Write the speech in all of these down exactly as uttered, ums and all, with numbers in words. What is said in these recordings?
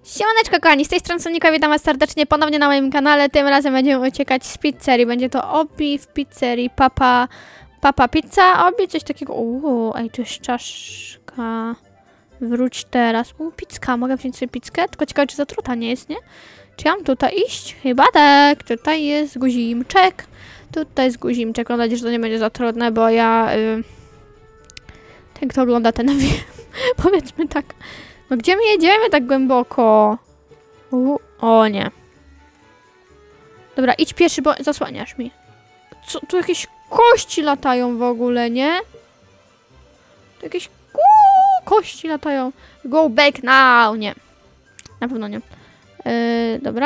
Siemaneczko kochani, z tej strony Sonika, witam was serdecznie ponownie na moim kanale. Tym razem będziemy uciekać z pizzerii. Będzie to Obi w pizzerii Papa, Papa Pizza. Obi, coś takiego. Uuu, ej, tu jest czaszka. Wróć teraz. Uuu, pizzka, mogę wziąć sobie pizzkę? Tylko ciekawe, czy zatruta nie jest, nie? Czy ja mam tutaj iść? Chyba tak. Tutaj jest guzimczek. Tutaj jest guzimczek. Mam nadzieję, że to nie będzie za trudne, bo ja... Yy... Ten, kto ogląda ten wie. Powiedzmy tak. No gdzie my jedziemy tak głęboko? U, o nie. Dobra, idź pierwszy, bo zasłaniasz mi. Co, tu jakieś kości latają w ogóle, nie? Tu jakieś ku, kości latają. Go back now. Nie. Na pewno nie. Yy, dobra.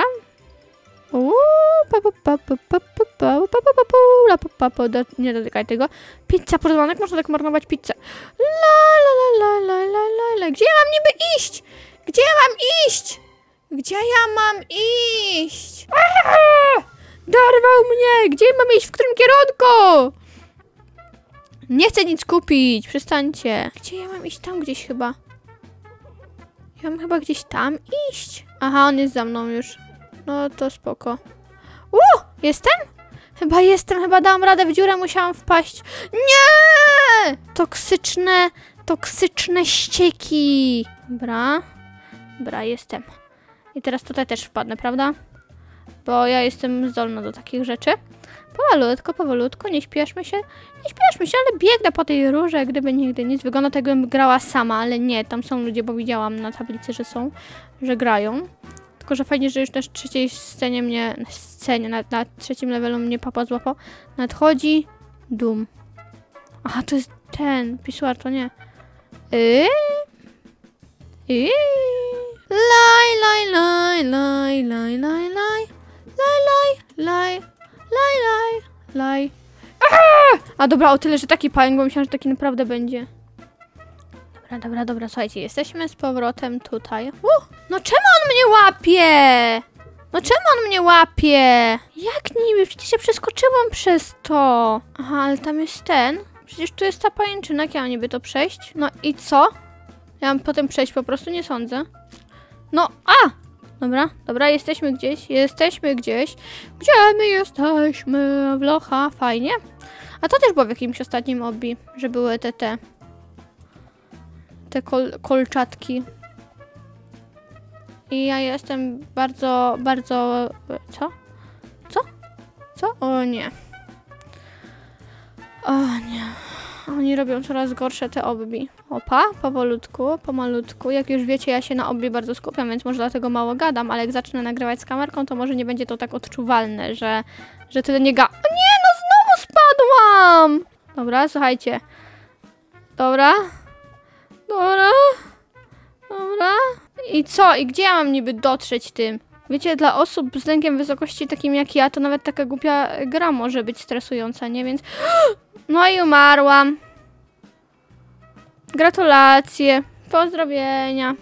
Nie dotykaj tego. Pizza, porozmawianek, można tak marnować pizzę. La la la la la la la. Gdzie ja mam niby iść? Gdzie ja mam iść? Gdzie ja mam iść? Aaaa! Dorwał mnie! Gdzie mam iść? W którym kierunku? Nie chcę nic kupić. Przestańcie. Gdzie ja mam iść? Tam gdzieś chyba. Ja mam chyba gdzieś tam iść. Aha, on jest za mną już. No to spoko. U! Jestem? Chyba jestem, chyba dałam radę, w dziurę musiałam wpaść. Nie! Toksyczne, toksyczne ścieki. Dobra. Dobra, jestem. I teraz tutaj też wpadnę, prawda? Bo ja jestem zdolna do takich rzeczy. Powolutku, powolutku, nie śpieszmy się. Nie śpieszmy się, ale biegnę po tej rurze, gdyby nigdy nic. Wygląda tak, jakbym grała sama, ale nie. Tam są ludzie, bo widziałam na tablicy, że są, że grają. Tylko, że fajnie, że już na trzeciej scenie mnie, na scenie, na, na trzecim levelu mnie papa złapał. Nadchodzi Doom. Aha, to jest ten, pisuar, to nie. Yy? Yy? Laj, laj, laj, laj, laj, laj, laj, laj, laj, laj, laj, laj, laj. A dobra, o tyle, że taki pająk, bo myślałam, że taki naprawdę będzie. Dobra, dobra, dobra, słuchajcie, jesteśmy z powrotem tutaj. Uh, no czemu on mnie łapie? No czemu on mnie łapie? Jak niby? Przecież ja przeskoczyłam przez to. Aha, ale tam jest ten. Przecież tu jest ta pajęczyna, jak ja mam niby to przejść? No i co? Ja mam potem przejść, po prostu nie sądzę. No, a! Dobra, dobra, jesteśmy gdzieś, jesteśmy gdzieś. Gdzie my jesteśmy? W locha, fajnie. A to też było w jakimś ostatnim obi, że były te te... te kol kolczatki. I ja jestem bardzo, bardzo... Co? Co? Co? O nie. O nie. Oni robią coraz gorsze te obbi. Opa, powolutku, pomalutku. Jak już wiecie, ja się na obbi bardzo skupiam, więc może dlatego mało gadam, ale jak zacznę nagrywać z kamerką, to może nie będzie to tak odczuwalne, że, że tyle nie ga... O nie, no znowu spadłam! Dobra, słuchajcie. Dobra. Dobra. Dobra. I co? I gdzie ja mam niby dotrzeć tym? Wiecie, dla osób z lękiem wysokości takim jak ja, to nawet taka głupia gra może być stresująca, nie? Więc... No i umarłam. Gratulacje. Pozdrowienia.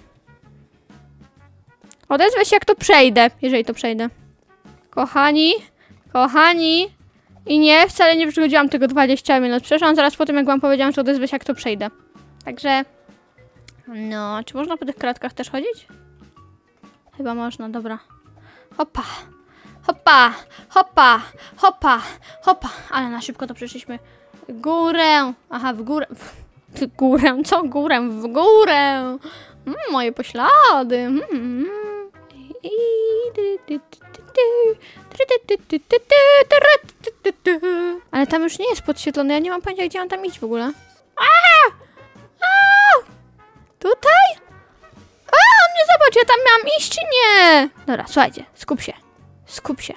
Odezwę się, jak to przejdę, jeżeli to przejdę. Kochani. Kochani. I nie, wcale nie przychodziłam tego dwadzieścia minut. Przeszłam zaraz po tym, jak wam powiedziałam, że odezwę się, jak to przejdę. Także... No, czy można po tych kratkach też chodzić? Chyba można, dobra. Hopa, hopa, hopa, hopa, hopa. Ale na szybko to przeszliśmy. Górę. Aha, w górę. W górę, co górę? W górę. Mm, moje poślady. Mm. Ale tam już nie jest podświetlone. Ja nie mam pojęcia, gdzie mam tam iść w ogóle. A! A! Tutaj? A, on mnie zobacz, ja tam miałam iść, czy nie? Dobra, słuchajcie, skup się. Skup się.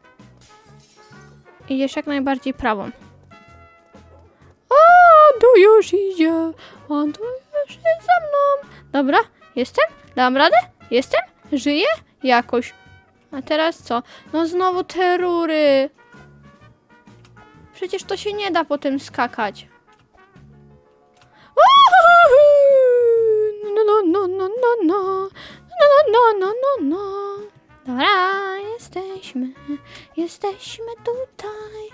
Idziesz jak najbardziej prawą. O, tu już idzie. On tu już jest za mną. Dobra, jestem? Dałam radę? Jestem? Żyję? Jakoś. A teraz co? No znowu te rury. Przecież to się nie da po tym skakać. No, no, no, no, no, no, no, no, no, no, no. Dobra, jesteśmy, jesteśmy tutaj,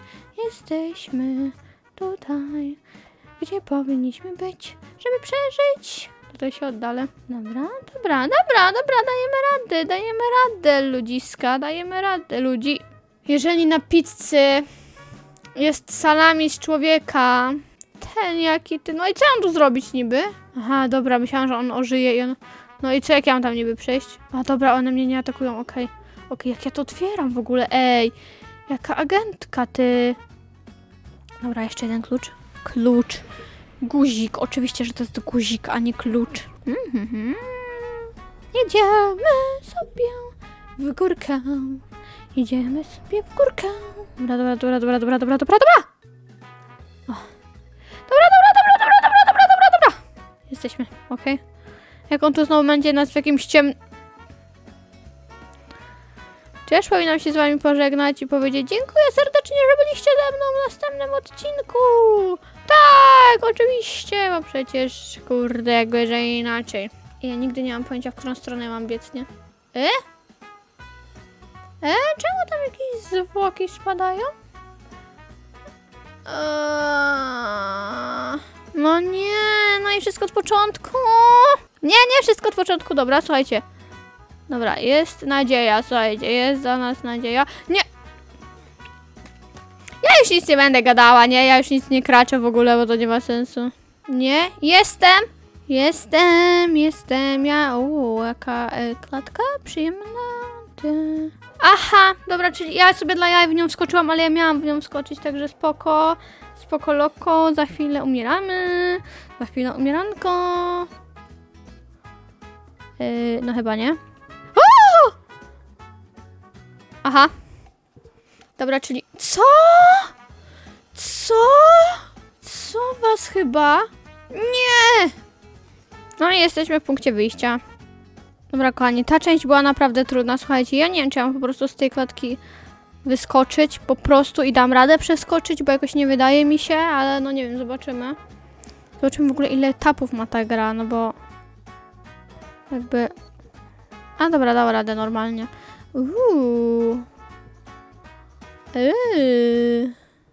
jesteśmy tutaj, gdzie powinniśmy być, żeby przeżyć. tutaj się oddalę. Dobra, dobra, dobra, dobra, dajemy radę, dajemy radę, ludziska, dajemy radę, ludzi. Jeżeli na pizzy jest salami z człowieka, ten jaki ty, no i co mam tu zrobić niby? Aha, dobra, myślałam, że on ożyje i on... No i co, jak ja mam tam niby przejść? A dobra, one mnie nie atakują, okej. Okay. Okej, okay, jak ja to otwieram w ogóle, ej. Jaka agentka, ty. Dobra, jeszcze jeden klucz. Klucz. Guzik, oczywiście, że to jest guzik, a nie klucz. Mm-hmm. Jedziemy sobie w górkę. Jedziemy sobie w górkę. Dobra, dobra, dobra, dobra, dobra, dobra, dobra, dobra. O. Dobra, dobra, dobra, dobra, dobra, dobra, dobra, dobra. Jesteśmy, okej. Okay. Jak on tu znowu będzie nas w jakimś ciem... Czy ja powinnam się z wami pożegnać i powiedzieć dziękuję serdecznie, że byliście ze mną w następnym odcinku. Tak, oczywiście, bo przecież, kurde, jakby, że inaczej. Ja nigdy nie mam pojęcia, w którą stronę mam biec, nie? E? E? Czemu tam jakieś zwłoki spadają? Eee... No nie, no i wszystko od początku. Nie, nie, wszystko od początku, dobra, słuchajcie. Dobra, jest nadzieja, słuchajcie, jest za nas nadzieja. Nie! Ja już nic nie będę gadała, nie? Ja już nic nie kraczę w ogóle, bo to nie ma sensu. Nie? Jestem! Jestem, jestem, ja... Uuu, jaka e, klatka przyjemna. Ty. Aha, dobra, czyli ja sobie dla jaj w nią wskoczyłam, ale ja miałam w nią wskoczyć, także spoko. Spoko loko, za chwilę umieramy. Za chwilę umieranko. Yy, no chyba nie. O! Aha. Dobra, czyli... Co? Co? Co was chyba? Nie! No i jesteśmy w punkcie wyjścia. Dobra, kochani, ta część była naprawdę trudna. Słuchajcie, ja nie wiem, czy ja mam po prostu z tej klatki wyskoczyć po prostu i dam radę przeskoczyć, bo jakoś nie wydaje mi się, ale no nie wiem, zobaczymy. Zobaczymy w ogóle, ile etapów ma ta gra, no bo... Jakby... A dobra, dała radę normalnie. Uuu. Yy.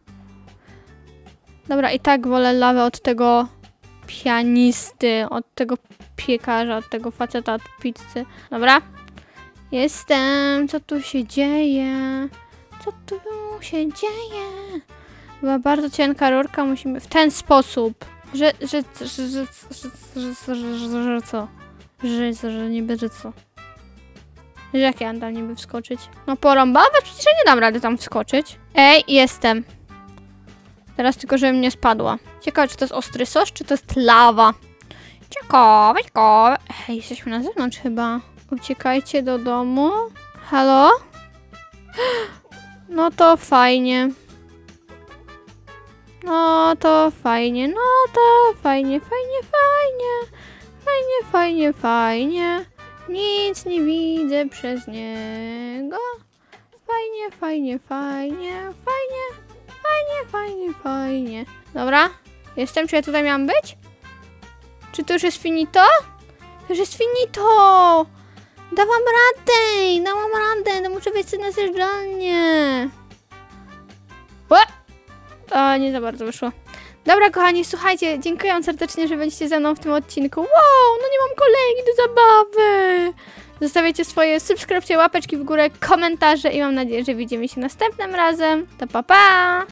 Dobra, i tak wolę lawę od tego pianisty, od tego piekarza, od tego faceta od pizzy. Dobra. Jestem. Co tu się dzieje? Co tu się dzieje? Była bardzo cienka rurka, musimy w ten sposób. Że, że, że, że, że, że, że, że, że co? Że, że niby, że co? Że jak ja mam tam niby wskoczyć? No porąbawe, przecież ja nie dam rady tam wskoczyć. Ej, jestem. Teraz tylko, żebym nie spadła. Ciekawe, czy to jest ostry sos, czy to jest lawa. Ciekawe, ciekawe. Ej, jesteśmy na zewnątrz chyba. Uciekajcie do domu. Halo? No to fajnie. No to fajnie, no to fajnie, fajnie, fajnie. Fajnie, fajnie, fajnie. Nic nie widzę przez niego. Fajnie, fajnie, fajnie, fajnie. Fajnie, fajnie, fajnie. Dobra, jestem. Czy ja tutaj miałam być? Czy to już jest finito? To już jest finito! Dałam radę! Dałam radę! No muszę wejść na zjeżdżalnię. O, nie za bardzo wyszło. Dobra, kochani, słuchajcie, dziękuję wam serdecznie, że byliście ze mną w tym odcinku. Wow, no nie mam kolegi do zabawy. Zostawiajcie swoje subskrypcje, łapeczki w górę, komentarze i mam nadzieję, że widzimy się następnym razem. To pa, pa!